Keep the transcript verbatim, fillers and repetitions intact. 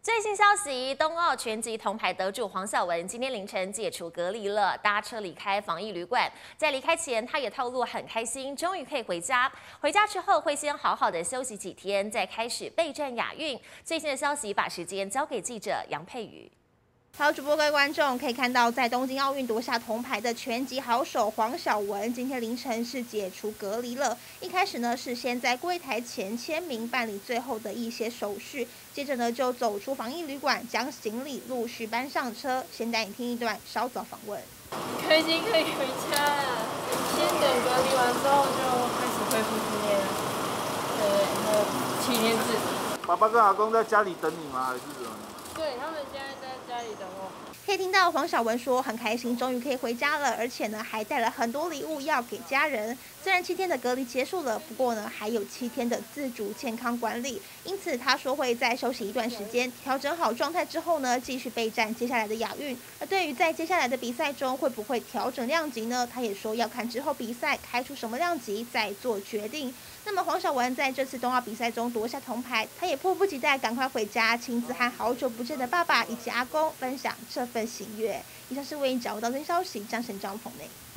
最新消息，冬奥拳击铜牌得主黄晓雯今天凌晨解除隔离了，搭车离开防疫旅馆。在离开前，她也透露很开心，终于可以回家。回家之后会先好好的休息几天，再开始备战亚运。最新的消息，把时间交给记者杨佩瑜。 好，主播各位观众可以看到，在东京奥运夺下铜牌的拳击好手黄晓雯，今天凌晨是解除隔离了。一开始呢，是先在柜台前签名办理最后的一些手续，接着呢就走出防疫旅馆，将行李陆续搬上车。先带你听一段稍早访问。 开心可以回家了，先等隔离完之后就开始恢复训练了。对，还有七天制。 爸爸跟阿公在家里等你吗？还是怎么？ 对他们现在在家里等我。 可以听到黄晓雯说很开心，终于可以回家了，而且呢还带了很多礼物要给家人。虽然七天的隔离结束了，不过呢还有七天的自主健康管理，因此他说会再休息一段时间，调整好状态之后呢，继续备战接下来的亚运。而对于在接下来的比赛中会不会调整量级呢？他也说要看之后比赛开出什么量级再做决定。那么黄晓雯在这次冬奥比赛中夺下铜牌，他也迫不及待赶快回家，亲自和好久不见的爸爸以及阿公分享这份喜悦。以上是为你掌握到最新消息，张神张鹏内。